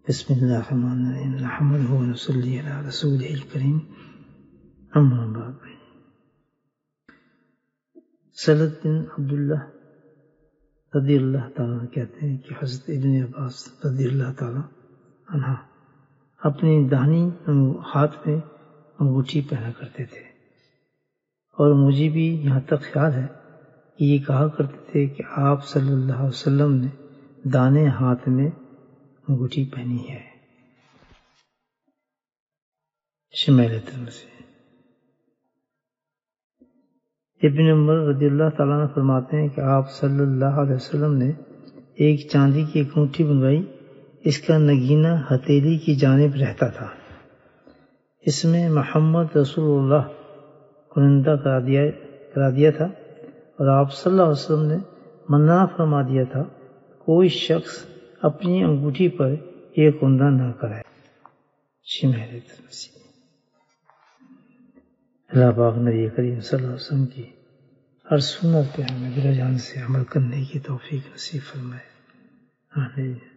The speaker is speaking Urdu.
بسم اللہ الرحمن الرحیم نحمدہ ونصلی علی رسولہ الکریم اما بعد۔ سلط بن عبداللہ رضی اللہ تعالیٰ کہتے ہیں کہ حضرت ابن عباس رضی اللہ تعالیٰ عنہ اپنی داہنی ہاتھ میں انگوٹھی پہنا کرتے تھے، اور مجھے بھی یہاں تک خیال ہے کہ یہ کہا کرتے تھے کہ آپ صلی اللہ علیہ وسلم نے دانے ہاتھ میں انگوٹھی پہنی ہے۔ شمائل ترمذی۔ ابن عمر رضی اللہ تعالیٰ عنہ فرماتے ہیں کہ آپ صلی اللہ علیہ وسلم نے ایک چاندی کی انگوٹھی بنوائی، اس کا نگینہ ہتھیلی کی جانب رہتا تھا، اس میں محمد رسول اللہ کنندہ کرا دیا تھا، اور آپ صلی اللہ علیہ وسلم نے منع فرما دیا تھا کوئی شخص اپنی انگوٹھی پر یہ کندہ نہ کرے۔ شمائل ترمذی۔ اللہ پاک نبی کریم صلی اللہ علیہ وسلم کی ہر سنت پہ ہمیں دل و جان سے عمل کرنے کی توفیق نصیب فرمائے۔ آمین۔